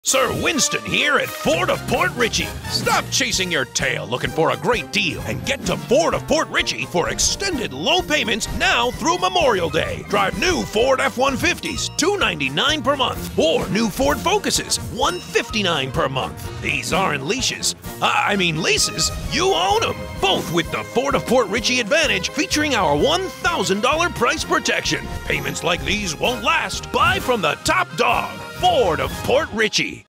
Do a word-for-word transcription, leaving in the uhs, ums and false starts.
Sir Winston here at Ford of Port Richey. Stop chasing your tail looking for a great deal and get to Ford of Port Richey for extended low payments now through Memorial Day. Drive new Ford F one fifties, two ninety-nine per month, or new Ford Focuses, one fifty-nine per month. These aren't leashes. Uh, I mean leases. You own them. Both with the Ford of Port Richey Advantage featuring our one thousand dollar price protection. Payments like these won't last. Buy from the top dog, Ford of Port Richey.